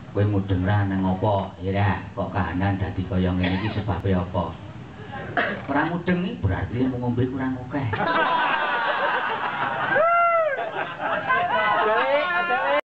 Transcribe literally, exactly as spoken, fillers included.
Kowe mudeng ra nang apa? Ya ra, kok kahanan dadi kaya ngene iki sebabe apa? Ora mudeng iki berarti mung ngombe kurang akeh.